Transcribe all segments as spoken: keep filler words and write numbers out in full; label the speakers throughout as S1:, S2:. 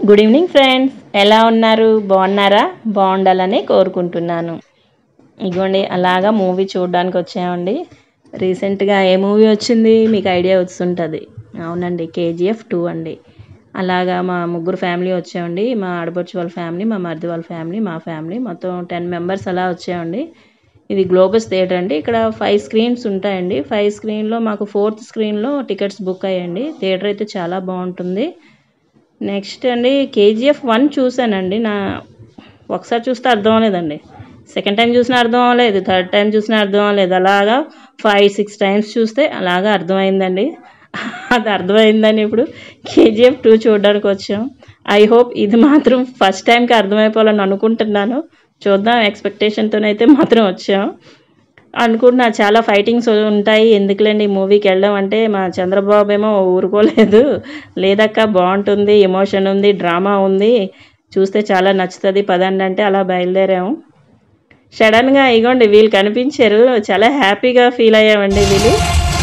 S1: Good evening friends, ఎలా ఉన్నారు? బాగున్నారా? బాగుండాలని కోరుకుంటున్నాను. ఇగోండి అలాగా మూవీ చూడడానికి వచ్చామండి. రీసెంట్గా ఏ మూవీ వచ్చింది మీకు ఐడియా వస్తుంటుంది. అవునండి, కేజీఎఫ్ టూ అండి. అలాగా మా ముగ్గురు ఫ్యామిలీ వచ్చామండి. మా ఆడపడుచు వాళ్ళ ఫ్యామిలీ, మా మరిది వాళ్ళ ఫ్యామిలీ, మా ఫ్యామిలీ మొత్తం టెన్ మెంబర్స్ అలా వచ్చామండి. ఇది గ్లోబస్ థియేటర్ అండి. ఇక్కడ ఫైవ్ స్క్రీన్స్ ఉంటాయండి. ఫైవ్ స్క్రీన్లో మాకు ఫోర్త్ స్క్రీన్లో టికెట్స్ బుక్ అయ్యండి. థియేటర్ అయితే చాలా బాగుంటుంది. నెక్స్ట్ అండి కేజీఎఫ్ వన్ చూశానండి. నా ఒకసారి చూస్తే అర్థం అవ్వలేదండి, సెకండ్ టైం చూసినా అర్థం అవ్వలేదు, థర్డ్ టైం చూసినా అర్థం అవ్వలేదు. అలాగా ఫైవ్ సిక్స్ టైమ్స్ చూస్తే అలాగా అర్థమైందండి. అది అర్థమైందని ఇప్పుడు కేజీఎఫ్ టూ చూడడానికి వచ్చాం. ఐ హోప్ ఇది మాత్రం ఫస్ట్ టైంకి అర్థమైపోవాలని అనుకుంటున్నాను. చూద్దాం, ఎక్స్పెక్టేషన్తోనైతే మాత్రం వచ్చాం. అనుకుంటున్నా చాలా ఫైటింగ్స్ ఉంటాయి, ఎందుకులేండి మూవీకి వెళ్ళడం అంటే. మా చంద్రబాబు ఏమో ఊరుకోలేదు, లేదక్క బాగుంటుంది, ఎమోషన్ ఉంది, డ్రామా ఉంది, చూస్తే చాలా నచ్చుతుంది పదండి అంటే అలా బయలుదేరాము. సడన్గా ఇగోండి వీళ్ళు కనిపించారు, చాలా హ్యాపీగా ఫీల్ అయ్యామండి. వీళ్ళు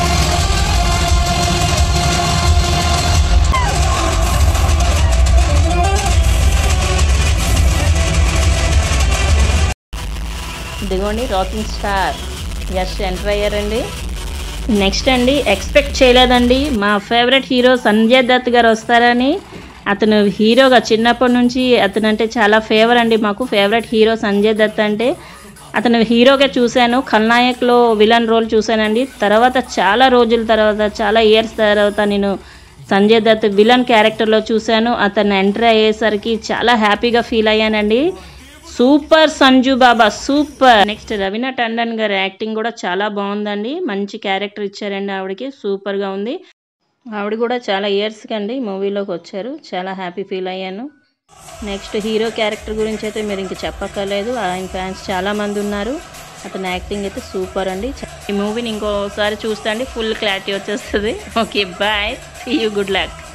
S1: ఇదిగోండి రాకింగ్ స్టార్ యష్ ఎంటర్ అయ్యారండి. నెక్స్ట్ అండి ఎక్స్పెక్ట్ చేయలేదండి మా ఫేవరెట్ హీరో సంజయ్ దత్ గారు వస్తారని. అతను హీరోగా చిన్నప్పటి నుంచి అతను అంటే చాలా ఫేవర్ అండి మాకు. ఫేవరెట్ హీరో సంజయ్ దత్ అంటే అతను హీరోగా చూశాను. ఖల్నాయక్లో విలన్ రోల్ చూశానండి. తర్వాత చాలా రోజుల తర్వాత, చాలా ఇయర్స్ తర్వాత నేను సంజయ్ దత్ విలన్ క్యారెక్టర్లో చూశాను. అతను ఎంటర్ అయ్యేసరికి చాలా హ్యాపీగా ఫీల్ అయ్యానండి. Super Sanju Baba, super. Next Raveena Tandon గారి యాక్టింగ్ కూడా చాలా బాగుందండి. మంచి క్యారెక్టర్ ఇచ్చారండి ఆవిడకి, సూపర్గా ఉంది. ఆవిడ కూడా చాలా ఇయర్స్కి అండి మూవీలోకి వచ్చారు. చాలా హ్యాపీ ఫీల్ అయ్యాను. నెక్స్ట్ హీరో క్యారెక్టర్ గురించి అయితే మీరు ఇంక చెప్పక్కర్లేదు, ఆయన ఫ్యాన్స్ చాలామంది ఉన్నారు. అతని యాక్టింగ్ అయితే సూపర్ అండి. ఈ మూవీని ఇంకోసారి చూస్తే అండి ఫుల్ క్లారిటీ వచ్చేస్తుంది. Okay bye, see you, good luck.